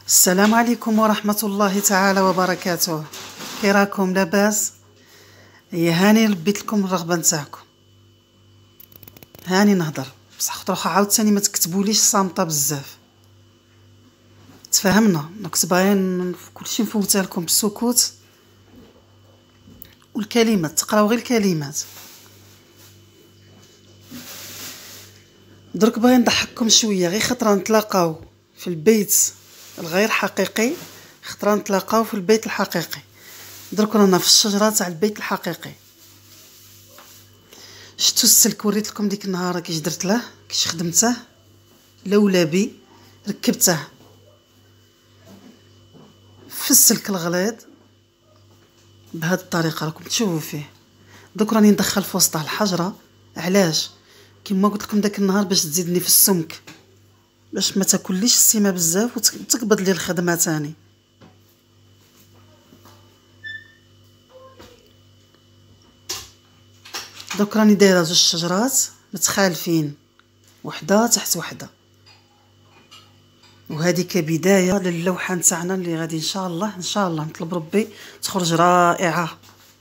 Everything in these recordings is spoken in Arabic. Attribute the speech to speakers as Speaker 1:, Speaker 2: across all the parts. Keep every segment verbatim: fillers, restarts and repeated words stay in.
Speaker 1: السلام عليكم ورحمة الله تعالى وبركاته. كي راكم؟ لاباس؟ هي هاني لبيت لكم الرغبة نتاعكم، هاني نهضر بصح خاطر واخا عاوتاني ما تكتبوليش صامتة بزاف. تفاهمنا؟ كنت باغيين كلشي نفوتها لكم بالسكوت والكلمات، تقراو غير الكلمات. درك باغي نضحككم شويه، غير خطره نتلاقاو في البيت الغير حقيقي، خطره نتلاقاو في البيت الحقيقي. درك رانا في الشجره تاع البيت الحقيقي. شتو السلك وريت لكم ديك النهار كيش درت له، كيش خدمته لولابي، ركبته في السلك الغليظ بهذه الطريقه راكم تشوفوا فيه. دوك راني ندخل في وسطها الحجره. علاش؟ كما قلت لكم داك النهار باش تزيدني في السمك، باش ما تاكليش السيمه بزاف وتقبض لي الخدمه تاني. دوك راني دايره زوج شجرات متخالفين، وحده تحت وحده، وهذه كبدايه للوحه نتاعنا اللي غادي ان شاء الله ان شاء الله نطلب ربي تخرج رائعه.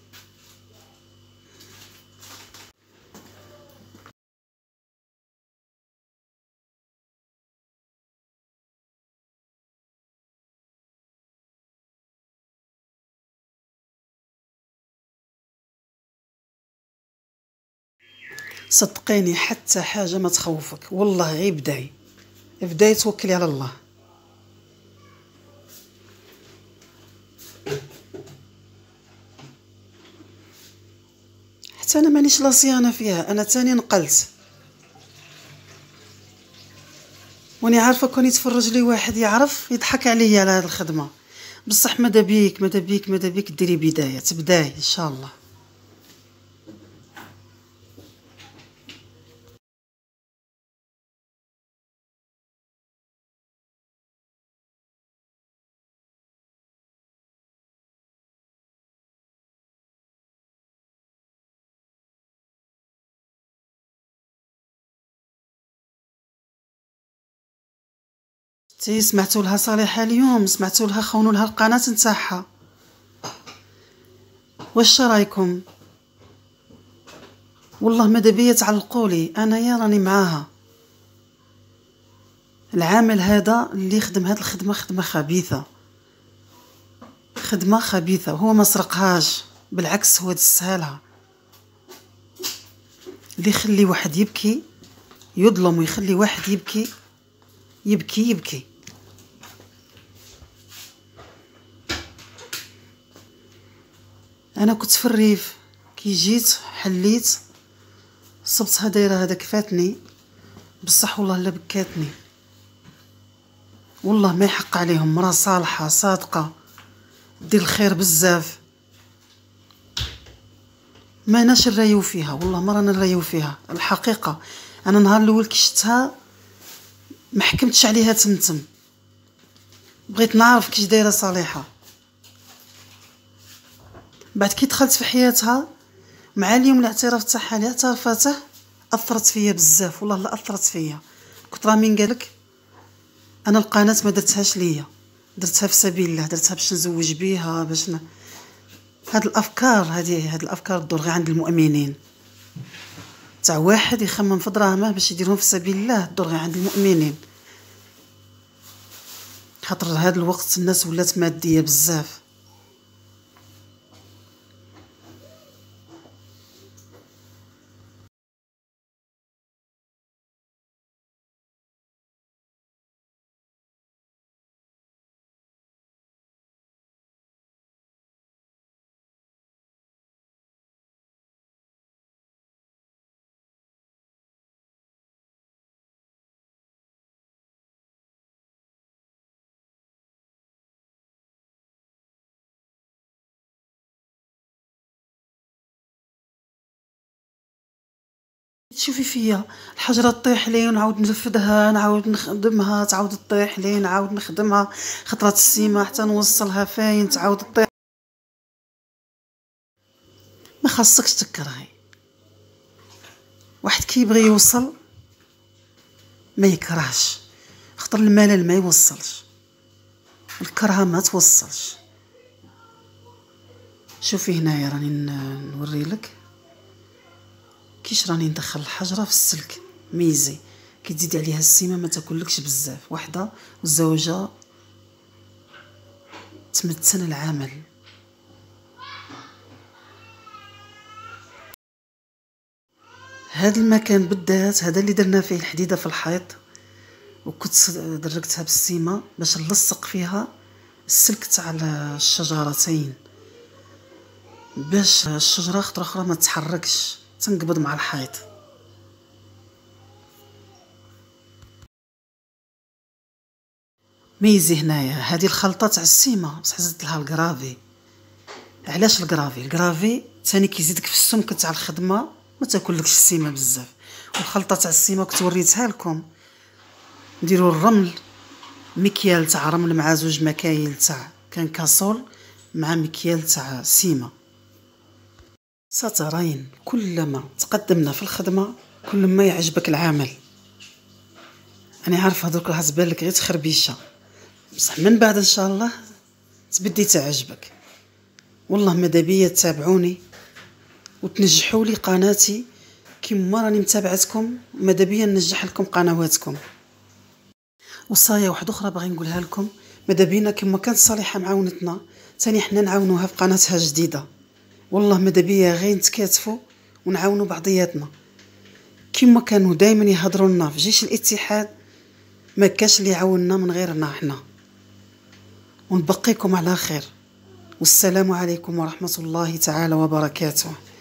Speaker 1: صدقيني حتى حاجه ما تخوفك والله، غير بداي بداي توكلي على الله. حتى انا مانيش لا صيانه فيها، انا تاني نقلت واني عارفه كون يتفرج لي واحد يعرف يضحك عليا على هذه الخدمه. بصح ماذا بيك ماذا بيك ماذا بيك ديري بدايه تبداي ان شاء الله. تي سمعتوا لها صالحه اليوم؟ سمعتوا لها خونوا لها القناه نتاعها؟ واش رايكم؟ والله ماذا بيا تعلقوا لي، انا يا راني معاها. العامل هذا اللي يخدم هذه الخدمه خدمه خبيثه، خدمه خبيثه. هو ما سرقهاش، بالعكس هو دسهالها. اللي يخلي واحد يبكي يظلم، ويخلي واحد يبكي يبكي يبكي. انا كنت في الريف، كي جيت حليت صبتها دايره هذاك فاتني، بصح والله لا بكاتني. والله ما يحق عليهم، مرا صالحه صادقه دير الخير بزاف، ما ناش نريو فيها. والله ما رانا نريو فيها الحقيقه. انا نهار الاول كي شفتها ما حكمتش عليها تمتم، بغيت نعرف كيش دايره صالحه. بعد كي دخلت في حياتها مع اليوم الاعتراف تاعها اللي اعترفته اثرت فيا بزاف. والله لا اثرت فيا. كنت راه مين قالك انا القناه ما درتهاش ليا، درتها في سبيل الله، درتها باش نزوج بيها، باش ن... هاد الافكار هذه هاد الافكار تدور غير عند المؤمنين. تاع واحد يخمم في دراهمه باش يديرهم في سبيل الله تدور غير عند المؤمنين. خاطر هاد الوقت الناس ولات ماديه بزاف. تشوفي فيا الحجره طيح لي ونعاود نرفدها، نعاود نخدمها، تعاود تطيح لي، نعاود نخدمها، خطرات السيمه حتى نوصلها فاين تعاود تطيح. ما خاصكش تكرهي واحد كي يبغي يوصل ما يكرهش، خاطر الملل ما يوصلش. الكرهه ما توصلش. شوفي هنايا راني نوري لك كيش راني ندخل الحجره في السلك ميزي، كي تزيدي عليها السيمه ما تاكلكش بزاف، وحده والزوجه تمتن العمل. هذا المكان بالذات هذا اللي درنا فيه الحديده في الحيط، وكنت دركتها بالسيمه باش نلصق فيها السلك تاع الشجرتين، باش الشجره خطره اخرى ما تتحركش تنقبض مع الحيط. ميزي هنايا هذه الخلطه تاع السيمه بصح زدت لها الكرافي. علاش الكرافي؟ الكرافي ثاني كيزيدك في السمك تاع الخدمه، ما تاكلكش السيمه بزاف. والخلطه تاع السيمه كنت وريتها لكم، نديروا الرمل، مكيال تاع رمل مع زوج مكايل تاع كان كاسول مع مكيال تاع سيمه. سترين كلما تقدمنا في الخدمه كل ما يعجبك العمل. انا عارفه دوك راه تبان لك غير تخربيشه، بصح من بعد ان شاء الله تبدي تعجبك. والله ماذا بيا تتابعوني وتنجحوا لي قناتي كيما راني متابعتكم، ماذا بيا ننجح لكم قنواتكم. وصايه واحده اخرى باغي نقولها لكم، ماذا بينا كيما كانت صالحه معاونتنا ثاني حنا نعاونوها في قناتها جديده. والله ماذا بيا غير نتكاتفوا ونعاونوا بعضياتنا كيما كانوا دائما يهضروا لنا في جيش الاتحاد، ما كاش اللي يعاوننا من غيرنا احنا. ونبقيكم على خير، والسلام عليكم ورحمه الله تعالى وبركاته.